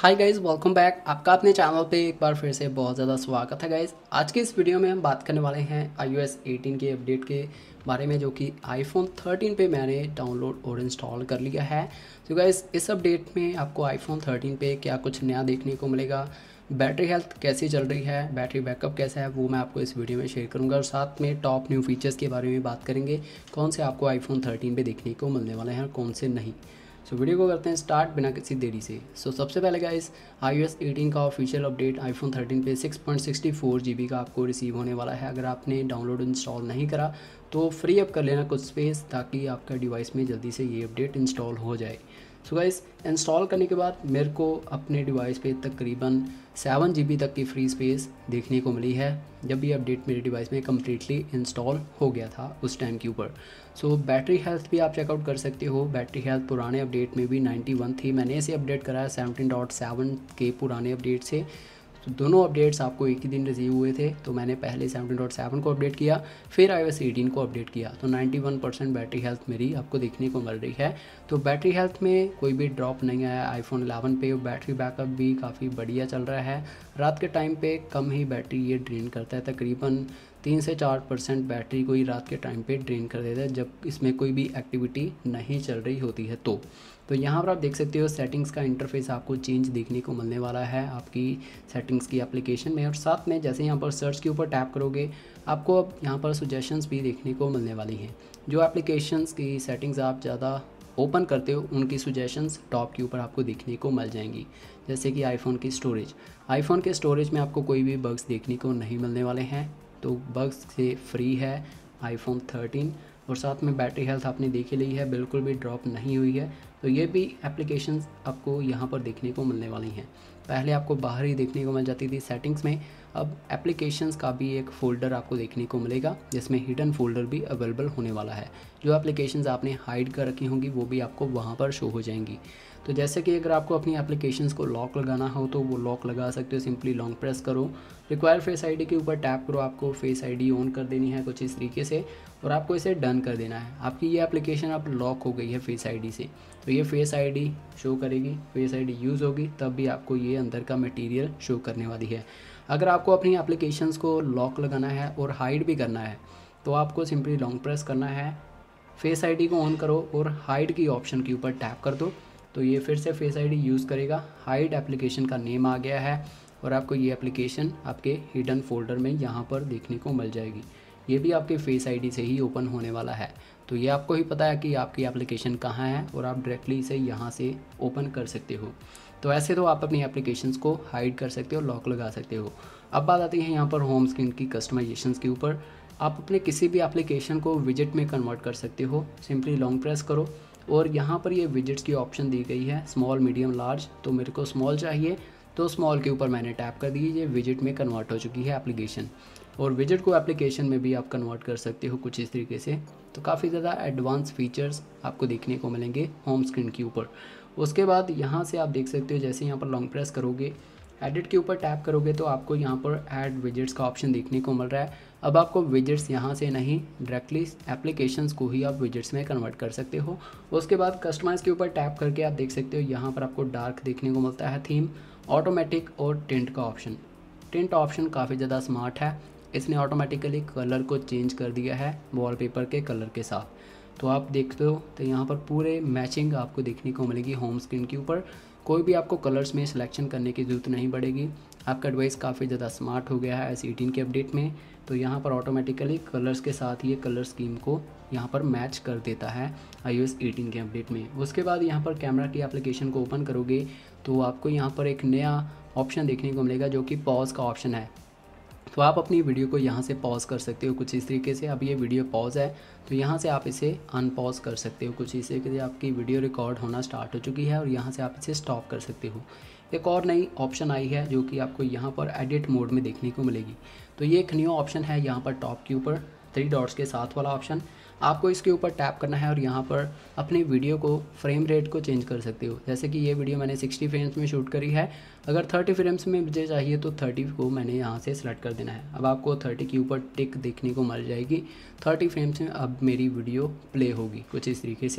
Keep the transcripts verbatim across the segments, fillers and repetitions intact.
हाय guys, welcome back. आपका अपने channel पे एक बार फिर से बहुत ज़्यादा स्वागत है गाइज़। आज के इस वीडियो में हम बात करने वाले हैं iOS एटीन के अपडेट के बारे में, जो कि आईफोन थर्टीन पे मैंने डाउनलोड और इंस्टॉल कर लिया है। तो गाइज़, इस अपडेट में आपको आईफोन थर्टीन पे क्या कुछ नया देखने को मिलेगा, बैटरी हेल्थ कैसी चल रही है, बैटरी बैकअप कैसा है, वो मैं आपको इस वीडियो में शेयर करूँगा। और साथ में टॉप न्यू फीचर्स के बारे में बात करेंगे, कौन से आपको आईफोन थर्टीन पे देखने को मिलने वाले हैं और कौन से नहीं। सो so, वीडियो को करते हैं स्टार्ट बिना किसी देरी से। सो so, सबसे पहले गाइस, iOS एटीन का ऑफिशियल अपडेट आईफोन थर्टीन पे six point six four G B का आपको रिसीव होने वाला है। अगर आपने डाउनलोड इंस्टॉल नहीं करा तो फ्री अप कर लेना कुछ स्पेस, ताकि आपका डिवाइस में जल्दी से ये अपडेट इंस्टॉल हो जाए। सो गाइस, इंस्टॉल करने के बाद मेरे को अपने डिवाइस पे तकरीबन सेवन जी बी तक की फ्री स्पेस देखने को मिली है, जब ये अपडेट मेरे डिवाइस में कम्प्लीटली इंस्टॉल हो गया था उस टाइम के ऊपर। सो बैटरी हेल्थ भी आप चेकआउट कर सकते हो। बैटरी हेल्थ पुराने अपडेट में भी नाइन्टी वन थी, मैंने इसे अपडेट कराया सेवनटीन पॉइंट सेवन के पुराने अपडेट से। तो दोनों अपडेट्स आपको एक ही दिन रिसीव हुए थे, तो मैंने पहले सेवनटीन पॉइंट सेवन को अपडेट किया, फिर iOS एटीन को अपडेट किया। तो ninety one percent battery health मेरी आपको देखने को मिल रही है। तो बैटरी हेल्थ में कोई भी ड्रॉप नहीं आया आईफोन इलेवन पे। बैटरी बैकअप भी काफ़ी बढ़िया चल रहा है। रात के टाइम पे कम ही बैटरी ये ड्रेन करता है, तकरीबन तीन से चार परसेंट बैटरी को ही रात के टाइम पे ड्रेन कर देता है, जब इसमें कोई भी एक्टिविटी नहीं चल रही होती है। तो तो यहाँ पर आप देख सकते हो सेटिंग्स का इंटरफेस आपको चेंज देखने को मिलने वाला है आपकी सेटिंग्स की एप्लीकेशन में। और साथ में जैसे यहाँ पर सर्च के ऊपर टैप करोगे, आपको अब यहाँ पर सजेशंस भी देखने को मिलने वाली हैं। जो एप्लीकेशंस की सेटिंग्स आप ज़्यादा ओपन करते हो, उनकी सजेशंस टॉप के ऊपर आपको देखने को मिल जाएंगी। जैसे कि आईफोन की स्टोरेज आईफोन के स्टोरेज में आपको कोई भी बग्स देखने को नहीं मिलने वाले हैं, तो बग्स से फ्री है आईफोन थर्टीन। और साथ में बैटरी हेल्थ आपने देख ही ली है, बिल्कुल भी ड्रॉप नहीं हुई है। तो ये भी एप्लीकेशंस आपको यहाँ पर देखने को मिलने वाली हैं। पहले आपको बाहर ही देखने को मिल जाती थी सेटिंग्स में, अब एप्लीकेशंस का भी एक फ़ोल्डर आपको देखने को मिलेगा, जिसमें हिडन फोल्डर भी अवेलेबल होने वाला है। जो एप्लीकेशंस आपने हाइड कर रखी होंगी वो भी आपको वहाँ पर शो हो जाएंगी। तो जैसे कि अगर आपको अपनी एप्लीकेशंस को लॉक लगाना हो तो वो लॉक लगा सकते हो। सिंपली लॉन्ग प्रेस करो, रिक्वायर फेस आईडी के ऊपर टैप करो, आपको फेस आईडी ऑन कर देनी है कुछ इस तरीके से, और आपको इसे डन कर देना है। आपकी ये एप्लीकेशन अब लॉक हो गई है फेस आईडी से, तो ये फेस आईडी शो करेगी, फेस आईडी यूज़ होगी तब भी आपको ये अंदर का मटेरियल शो करने वाली है। अगर आपको अपनी एप्लीकेशंस को लॉक लगाना है और हाइड भी करना है, तो आपको सिंपली लॉन्ग प्रेस करना है, फेस आईडी को ऑन करो और हाइड की ऑप्शन के ऊपर टैप कर दो, तो ये फिर से फेस आईडी यूज़ करेगा। हाइड एप्लीकेशन का नेम आ गया है और आपको ये एप्लीकेशन आपके हिडन फोल्डर में यहाँ पर देखने को मिल जाएगी। ये भी आपके फेस आईडी से ही ओपन होने वाला है, तो ये आपको ही पता है कि आपकी एप्लीकेशन कहाँ है और आप डायरेक्टली इसे यहाँ से ओपन कर सकते हो। तो ऐसे तो आप अपनी एप्लीकेशंस को हाइड कर सकते हो, लॉक लगा सकते हो। अब बात आती है यहाँ पर होम स्क्रीन की कस्टमाइजेशंस के ऊपर। आप अपने किसी भी एप्लीकेशन को विजेट में कन्वर्ट कर सकते हो। सिंपली लॉन्ग प्रेस करो और यहाँ पर ये विजेट्स की ऑप्शन दी गई है, स्मॉल मीडियम लार्ज। तो मेरे को स्मॉल चाहिए, तो स्मॉल के ऊपर मैंने टैप कर दी, ये विजेट में कन्वर्ट हो चुकी है एप्लीकेशन। और विजेट को एप्लीकेशन में भी आप कन्वर्ट कर सकते हो कुछ इस तरीके से। तो काफ़ी ज़्यादा एडवांस फीचर्स आपको देखने को मिलेंगे होम स्क्रीन के ऊपर। उसके बाद यहाँ से आप देख सकते हो, जैसे यहाँ पर लॉन्ग प्रेस करोगे, एडिट के ऊपर टैप करोगे, तो आपको यहाँ पर ऐड विजेट्स का ऑप्शन देखने को मिल रहा है। अब आपको विजेट्स यहाँ से नहीं, डायरेक्टली एप्लीकेशंस को ही आप विजेट्स में कन्वर्ट कर सकते हो। उसके बाद कस्टमाइज़ के ऊपर टैप करके आप देख सकते हो, यहाँ पर आपको डार्क देखने को मिलता है, थीम, ऑटोमेटिक और टिंट का ऑप्शन। टिंट ऑप्शन काफ़ी ज़्यादा स्मार्ट है, इसने ऑटोमेटिकली कलर को चेंज कर दिया है वॉलपेपर के कलर के साथ। तो आप देखते हो तो यहाँ पर पूरे मैचिंग आपको देखने को मिलेगी होम स्क्रीन के ऊपर। कोई भी आपको कलर्स में सिलेक्शन करने की ज़रूरत नहीं पड़ेगी। आपका डिवाइस काफ़ी ज़्यादा स्मार्ट हो गया है एस एटीन के अपडेट में। तो यहाँ पर ऑटोमेटिकली कलर्स के साथ ये कलर स्कीम को यहाँ पर मैच कर देता है iOS एटीन के अपडेट में। उसके बाद यहाँ पर कैमरा की एप्लीकेशन को ओपन करोगे तो आपको यहाँ पर एक नया ऑप्शन देखने को मिलेगा, जो कि पॉज का ऑप्शन है। तो आप अपनी वीडियो को यहाँ से पॉज कर सकते हो कुछ इस तरीके से। अब ये वीडियो पॉज है, तो यहाँ से आप इसे अनपॉज कर सकते हो कुछ इस तरीके से। आपकी वीडियो रिकॉर्ड होना स्टार्ट हो चुकी है और यहाँ से आप इसे स्टॉप कर सकते हो। एक और नई ऑप्शन आई है जो कि आपको यहाँ पर एडिट मोड में देखने को मिलेगी। तो ये एक न्यू ऑप्शन है यहाँ पर टॉप के ऊपर, थ्री डॉट्स के साथ वाला ऑप्शन। आपको इसके ऊपर टैप करना है और यहाँ पर अपनी वीडियो को फ्रेम रेट को चेंज कर सकते हो। जैसे कि ये वीडियो मैंने सिक्सटी फ्रेम्स में शूट करी है, अगर थर्टी फ्रेम्स में मुझे चाहिए तो थर्टी को मैंने यहाँ से सिलेक्ट कर देना है। अब आपको थर्टी के ऊपर टिक देखने को मिल जाएगी, थर्टी फ्रेम्स में अब मेरी वीडियो प्ले होगी कुछ इस तरीके से।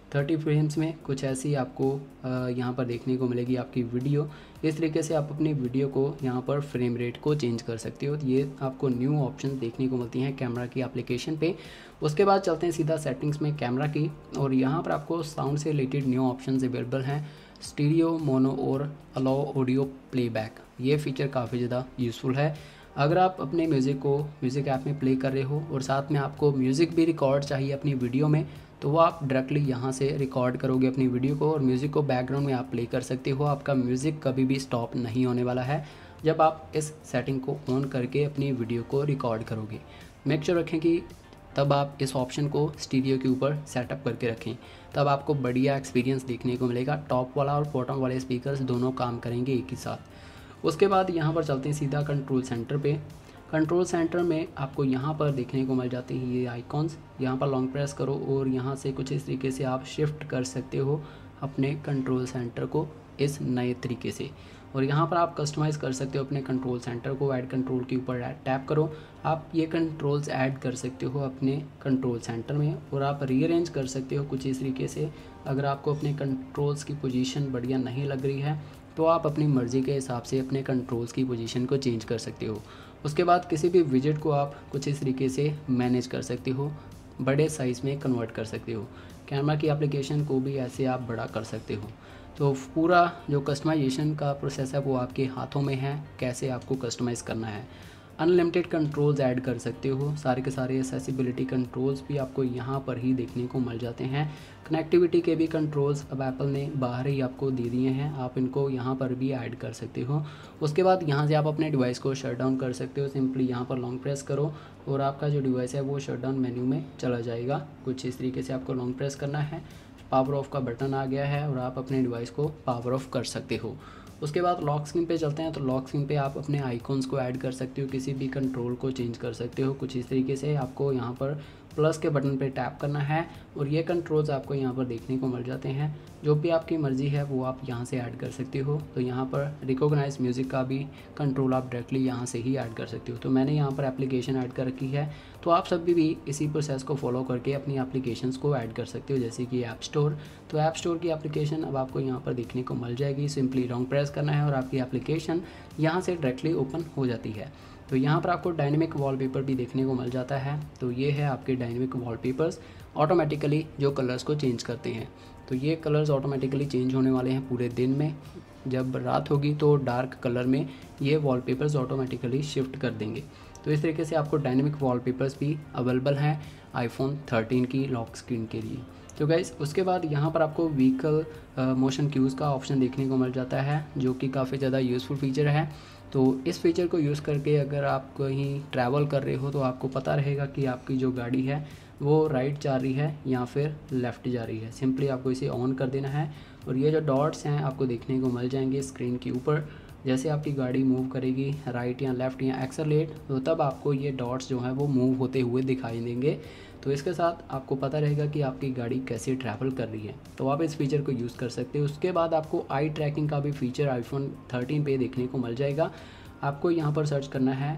थर्टी फ्रेम्स में कुछ ऐसी आपको यहाँ पर देखने को मिलेगी आपकी वीडियो। इस तरीके से आप अपनी वीडियो को यहाँ पर फ्रेम रेट को चेंज कर सकते हो। ये आपको न्यू ऑप्शन देखने को मिलती हैं कैमरा की एप्लीकेशन पे। उसके बाद चलते हैं सीधा सेटिंग्स में कैमरा की, और यहाँ पर आपको साउंड से रिलेटेड न्यू ऑप्शन अवेलेबल हैं, स्टीरियो, मोनो और अलाउ ऑडियो प्लेबैक। ये फीचर काफ़ी ज़्यादा यूज़फुल है। अगर आप अपने म्यूज़िक को म्यूज़िक ऐप में प्ले कर रहे हो और साथ में आपको म्यूज़िक भी रिकॉर्ड चाहिए अपनी वीडियो में, तो वो आप डायरेक्टली यहाँ से रिकॉर्ड करोगे अपनी वीडियो को और म्यूज़िक को बैकग्राउंड में आप प्ले कर सकते हो। आपका म्यूज़िक कभी भी स्टॉप नहीं होने वाला है जब आप इस सेटिंग को ऑन करके अपनी वीडियो को रिकॉर्ड करोगे। मेक श्योर रखें कि तब आप इस ऑप्शन को स्टीरियो के ऊपर सेटअप करके रखें, तब आपको बढ़िया एक्सपीरियंस देखने को मिलेगा। टॉप वाला और बॉटम वाले स्पीकर्स दोनों काम करेंगे एक ही साथ। उसके बाद यहाँ पर चलते हैं सीधा कंट्रोल सेंटर पे। कंट्रोल सेंटर में आपको यहाँ पर देखने को मिल जाती है ये आइकॉन्स। यहाँ पर लॉन्ग प्रेस करो और यहाँ से कुछ इस तरीके से आप शिफ्ट कर सकते हो अपने कंट्रोल सेंटर को इस नए तरीके से, और यहाँ पर आप कस्टमाइज़ कर सकते हो अपने कंट्रोल सेंटर को। ऐड कंट्रोल के ऊपर टैप करो, आप ये कंट्रोल्स ऐड कर सकते हो अपने कंट्रोल सेंटर में, और आप रीअरेंज कर सकते हो कुछ इस तरीके से। अगर आपको अपने कंट्रोल्स की पोजीशन बढ़िया नहीं लग रही है तो आप अपनी मर्ज़ी के हिसाब से अपने कंट्रोल्स की पोजीशन को चेंज कर सकते हो। उसके बाद किसी भी विजेट को आप कुछ इस तरीके से मैनेज कर सकते हो, बड़े साइज़ में कन्वर्ट कर सकते हो। कैमरा की एप्लीकेशन को भी ऐसे आप बड़ा कर सकते हो। तो पूरा जो कस्टमाइजेशन का प्रोसेस है वो आपके हाथों में है, कैसे आपको कस्टमाइज़ करना है। अनलिमिटेड कंट्रोल्स ऐड कर सकते हो, सारे के सारे एक्सेसिबिलिटी कंट्रोल्स भी आपको यहाँ पर ही देखने को मिल जाते हैं। कनेक्टिविटी के भी कंट्रोल्स अब एप्पल ने बाहर ही आपको दे दिए हैं, आप इनको यहाँ पर भी ऐड कर सकते हो। उसके बाद यहाँ से आप अपने डिवाइस को शट डाउन कर सकते हो। सिंपली यहाँ पर लॉन्ग प्रेस करो और आपका जो डिवाइस है वो शट डाउन मेन्यू में चला जाएगा। कुछ इस तरीके से आपको लॉन्ग प्रेस करना है, पावर ऑफ का बटन आ गया है और आप अपने डिवाइस को पावर ऑफ कर सकते हो। उसके बाद लॉक स्क्रीन पे चलते हैं। तो लॉक स्क्रीन पे आप अपने आइकॉन्स को ऐड कर सकते हो, किसी भी कंट्रोल को चेंज कर सकते हो। कुछ इस तरीके से आपको यहाँ पर प्लस के बटन पे टैप करना है और ये कंट्रोल्स आपको यहाँ पर देखने को मिल जाते हैं। जो भी आपकी मर्ज़ी है वो आप यहाँ से ऐड कर सकते हो। तो यहाँ पर रिकॉग्नाइज म्यूज़िक का भी कंट्रोल आप डायरेक्टली यहाँ से ही ऐड कर सकते हो। तो मैंने यहाँ पर एप्लीकेशन ऐड कर रखी है, तो आप सभी भी इसी प्रोसेस को फॉलो करके अपनी एप्लीकेशंस को ऐड कर सकते हो, जैसे कि ऐप स्टोर। तो ऐप स्टोर की एप्लीकेशन अब आपको यहाँ पर देखने को मिल जाएगी। सिंपली लॉन्ग प्रेस करना है और आपकी एप्लीकेशन यहाँ से डायरेक्टली ओपन हो जाती है। तो यहाँ पर आपको डायनेमिक वॉलपेपर भी देखने को मिल जाता है। तो ये है आपके डायनेमिक वॉलपेपर्स, ऑटोमेटिकली जो कलर्स को चेंज करते हैं। तो ये कलर्स ऑटोमेटिकली चेंज होने वाले हैं पूरे दिन में। जब रात होगी तो डार्क कलर में ये वॉलपेपर्स ऑटोमेटिकली शिफ्ट कर देंगे। तो इस तरीके से आपको डायनेमिक वॉलपेपर्स भी अवेलेबल हैं आईफोन थर्टीन की लॉक स्क्रीन के लिए। तो गाइस उसके बाद यहाँ पर आपको व्हीकल मोशन क्यूज़ का ऑप्शन देखने को मिल जाता है, जो कि काफ़ी ज़्यादा यूज़फुल फीचर है। तो इस फीचर को यूज़ करके अगर आप कहीं ट्रैवल कर रहे हो तो आपको पता रहेगा कि आपकी जो गाड़ी है वो राइट जा रही है या फिर लेफ़्ट जा रही है। सिंपली आपको इसे ऑन कर देना है और ये जो डॉट्स हैं आपको देखने को मिल जाएंगे स्क्रीन के ऊपर। जैसे आपकी गाड़ी मूव करेगी राइट या लेफ़्ट या एक्सेलरेट, तो तब आपको ये डॉट्स जो हैं वो मूव होते हुए दिखाई देंगे। तो इसके साथ आपको पता रहेगा कि आपकी गाड़ी कैसे ट्रैवल कर रही है। तो आप इस फीचर को यूज़ कर सकते हो। उसके बाद आपको आई ट्रैकिंग का भी फीचर आईफोन थर्टीन पे देखने को मिल जाएगा। आपको यहाँ पर सर्च करना है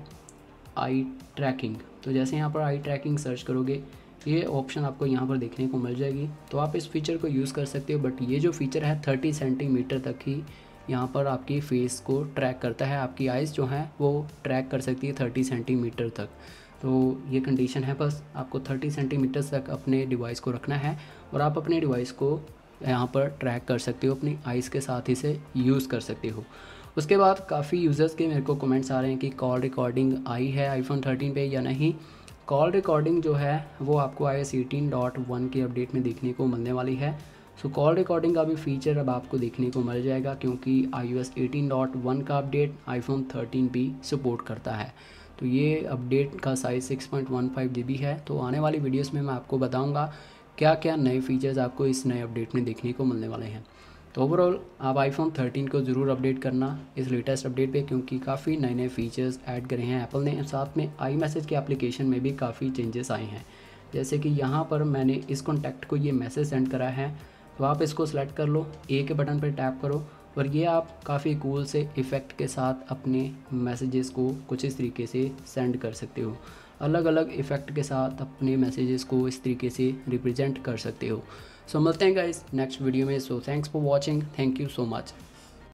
आई ट्रैकिंग। तो जैसे यहाँ पर आई ट्रैकिंग सर्च करोगे ये ऑप्शन आपको यहाँ पर देखने को मिल जाएगी। तो आप इस फीचर को यूज़ कर सकते हो। बट ये जो फीचर है थर्टी सेंटीमीटर तक ही यहाँ पर आपकी फेस को ट्रैक करता है, आपकी आइज़ जो हैं वो ट्रैक कर सकती है थर्टी सेंटीमीटर तक। तो ये कंडीशन है, बस आपको थर्टी सेंटीमीटर तक अपने डिवाइस को रखना है और आप अपने डिवाइस को यहाँ पर ट्रैक कर सकते हो, अपनी आइज़ के साथ ही से यूज़ कर सकते हो। उसके बाद काफ़ी यूज़र्स के मेरे को कमेंट्स आ रहे हैं कि कॉल रिकॉर्डिंग आई है आईफोन थर्टीन पे या नहीं। कॉल रिकॉर्डिंग जो है वो आपको I S eighteen dot one के अपडेट में देखने को मिलने वाली है। सो कॉल रिकॉर्डिंग का भी फीचर अब आपको देखने को मिल जाएगा, क्योंकि I O S eighteen dot one का अपडेट आईफोन थर्टीन भी सपोर्ट करता है। तो ये अपडेट का size six point one five G B है। तो आने वाली वीडियोस में मैं आपको बताऊंगा क्या क्या नए फीचर्स आपको इस नए अपडेट में देखने को मिलने वाले हैं। तो ओवरऑल आप आईफोन थर्टीन को ज़रूर अपडेट करना इस लेटेस्ट अपडेट पे, क्योंकि काफ़ी नए नए फीचर्स ऐड करे हैं एप्पल ने। साथ में आई मैसेज की एप्लीकेशन में भी काफ़ी चेंजेस आए हैं। जैसे कि यहाँ पर मैंने इस कॉन्टैक्ट को ये मैसेज सेंड करा है, तो आप इसको सेलेक्ट कर लो, ए के बटन पर टैप करो और ये आप काफ़ी कूल से इफ़ेक्ट के साथ अपने मैसेजेस को कुछ इस तरीके से सेंड कर सकते हो। अलग अलग इफ़ेक्ट के साथ अपने मैसेजेस को इस तरीके से रिप्रेजेंट कर सकते हो। सो मिलते हैं गाइस नेक्स्ट वीडियो में। So thanks for watching, thank you so much.